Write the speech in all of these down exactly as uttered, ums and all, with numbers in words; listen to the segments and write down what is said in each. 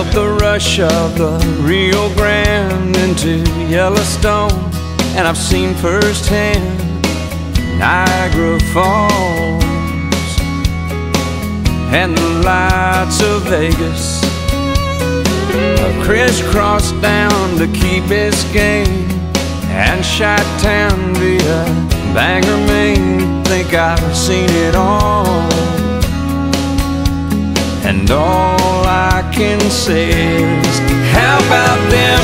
felt the rush of the Rio Grande into Yellowstone, and I've seen firsthand Niagara Falls and the lights of Vegas. I've crisscrossed down to Key Biscayne and Chi-Town via Bangor, Maine. Think I've seen it all, and all I can say is, how about them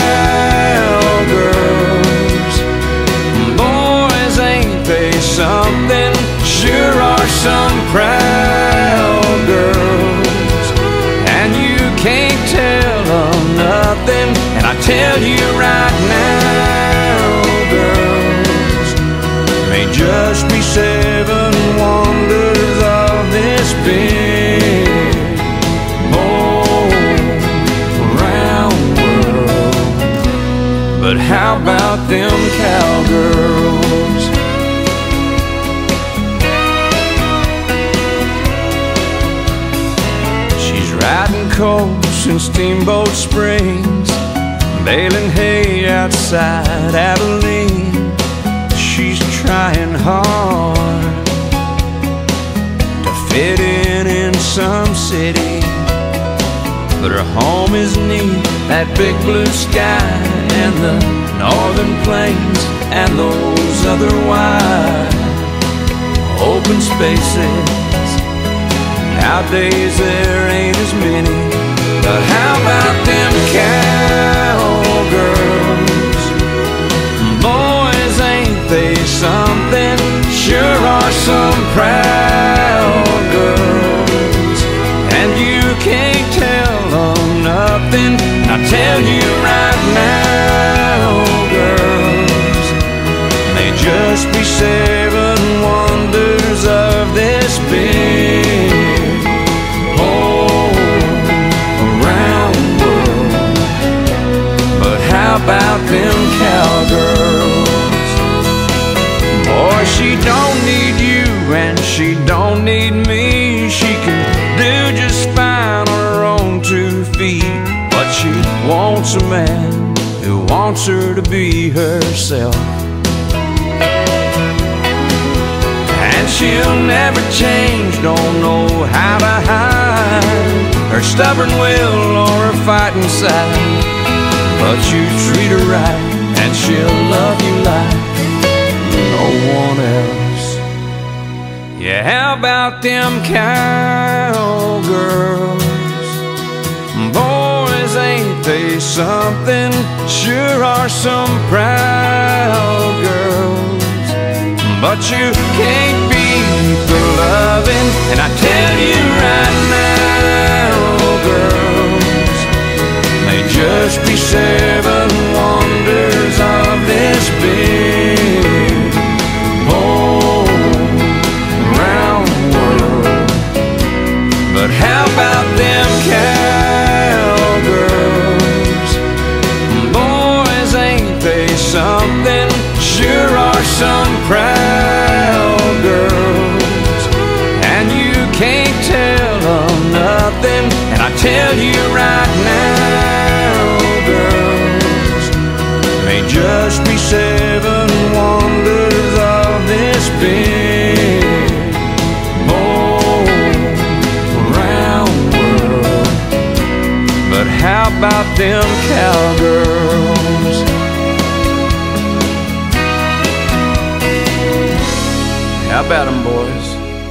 cowgirls? Boys, ain't they something? Sure are some proud girls, and you can't tell them nothing. And I tell you right now, girls, may just be seven wonders of this big but how about them cowgirls? She's riding coals in Steamboat Springs, baling hay outside Abilene. She's trying hard to fit in in some city, but her home is neath that big blue sky and the northern plains and those other wide open spaces. Nowadays there ain't as many, but how about them cowgirls? Boys, ain't they something? Sure are some proud girls, and you can't tell them nothing. I tell you right now, girls, may just be seven wonders of this big whole around world. But how about them cowgirls? Boy, she don't need you and she don't need me. She can do just fine on her own two feet, but she wants a man who wants her to be herself. And she'll never change, don't know how to hide her stubborn will or her fighting side. But you treat her right and she'll love you like no one else. Yeah, how about them cowgirls? Boys, ain't they something? Sure are some proud girls, but you can't beat the loving. And I tell you right now, girls, may just be seven wonders of this big whole round world. But how about them cowgirls? Boys, ain't they something? Sure are some proud girls, and you can't tell them nothing. And I tell you right now, girls, may just be seven wonders of this big whole round world. But how about them cowgirls? How about them, boys?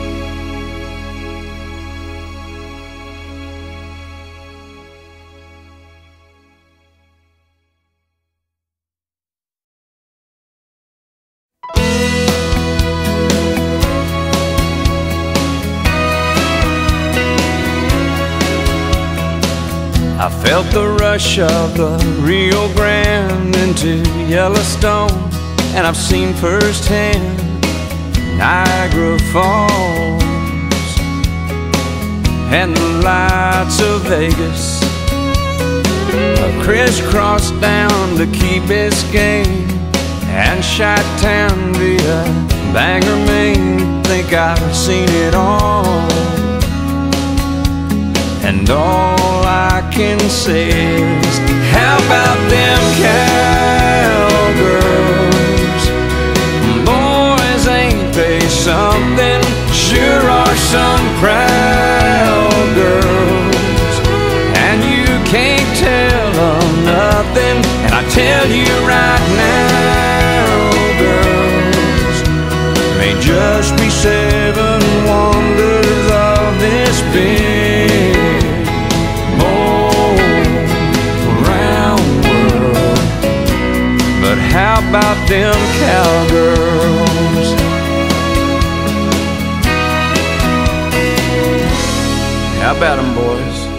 I felt the rush of the Rio Grande into Yellowstone, and I've seen firsthand Niagara Falls and the lights of Vegas. I've crisscrossed down to Key Biscayne and Chi-Town via Bangor, Maine. Think I've seen it all, and all I Lincoln says, how about them cowgirls? Boys, ain't they something? Sure are some proud girls, and you can't tell them nothing. And I tell you right now, girls, may just be seven wonders of this big old round world. But how about them cowgirls? How about them, boys?